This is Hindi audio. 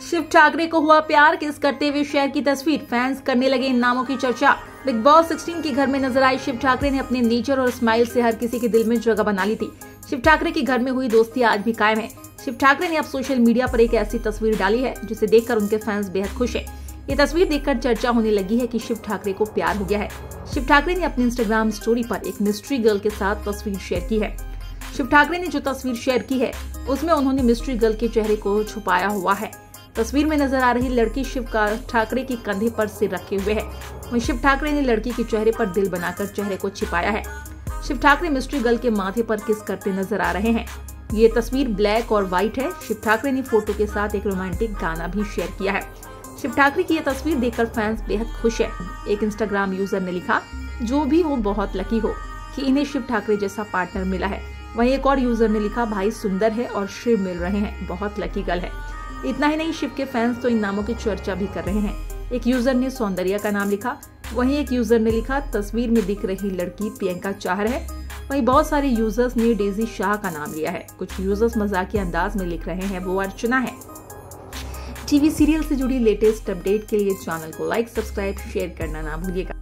शिव ठाकरे को हुआ प्यार, किस करते हुए शेयर की तस्वीर, फैंस करने लगे इन नामों की चर्चा। बिग बॉस 16 के घर में नजर आए शिव ठाकरे ने अपने नेचर और स्माइल से हर किसी के दिल में जगह बना ली थी। शिव ठाकरे के घर में हुई दोस्ती आज भी कायम है। शिव ठाकरे ने अब सोशल मीडिया पर एक ऐसी तस्वीर डाली है जिसे देखकर उनके फैंस बेहद खुश हैं। ये तस्वीर देखकर चर्चा होने लगी है कि शिव ठाकरे को प्यार हो गया है। शिव ठाकरे ने अपनी इंस्टाग्राम स्टोरी पर एक मिस्ट्री गर्ल के साथ तस्वीर शेयर की है। शिव ठाकरे ने जो तस्वीर शेयर की है उसमें उन्होंने मिस्ट्री गर्ल के चेहरे को छुपाया हुआ है। तस्वीर में नजर आ रही लड़की शिव ठाकरे के कंधे पर सिर रखे हुए है। वहीं शिव ठाकरे ने लड़की के चेहरे पर दिल बनाकर चेहरे को छिपाया है। शिव ठाकरे मिस्ट्री गर्ल के माथे पर किस करते नजर आ रहे हैं। ये तस्वीर ब्लैक और व्हाइट है। शिव ठाकरे ने फोटो के साथ एक रोमांटिक गाना भी शेयर किया है। शिव ठाकरे की यह तस्वीर देखकर फैंस बेहद खुश है। एक इंस्टाग्राम यूजर ने लिखा, जो भी हो बहुत लकी हो कि इन्हें शिव ठाकरे जैसा पार्टनर मिला है। वहीं एक और यूजर ने लिखा, भाई सुंदर है और शिव मिल रहे हैं, बहुत लकी गर्ल है। इतना ही नहीं, शिव के फैंस तो इन नामों की चर्चा भी कर रहे हैं। एक यूजर ने सौंदर्या का नाम लिखा। वहीं एक यूजर ने लिखा, तस्वीर में दिख रही लड़की प्रियंका चाहर है। वहीं बहुत सारे यूजर्स ने डेजी शाह का नाम लिया है। कुछ यूजर्स मजाकिया अंदाज में लिख रहे हैं, वो अर्चना है। टीवी सीरियल से जुड़ी लेटेस्ट अपडेट के लिए चैनल को लाइक, सब्सक्राइब, शेयर करना ना भूलिएगा।